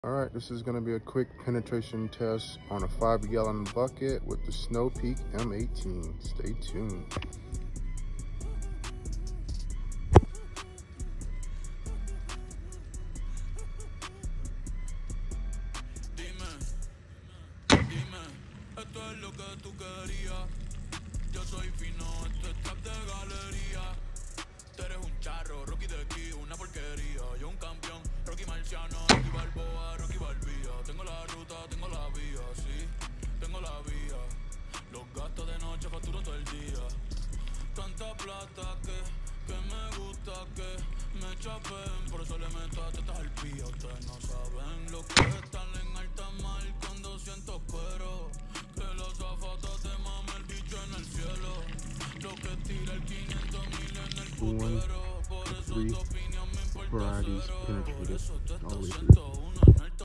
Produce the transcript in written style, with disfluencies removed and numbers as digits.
All right, this is gonna be a quick penetration test on a 5-gallon bucket with the Snowpeak M18. Stay tuned. Dime, esto es lo que tú querías. Yo soy fino, esto es trap de galería. Tú eres un charro, Rocky de aquí, una porquería. Yo un campeón, Rocky Marciano, Rocky Balboa, Rocky Balbía. Tengo la ruta, tengo la vía, sí, tengo la vía. Los gastos de noche facturo todo el día. Tanta plata que me gusta que me chapen. Por eso le meto a tetas al pía. Ustedes no saben lo que están en alta mar cuando siento cuero. Que los zapatos te mame el bicho en el cielo. Lo que tira el 500.000 en el putero. Por eso tu opinión me importa cero. Por eso te estás siento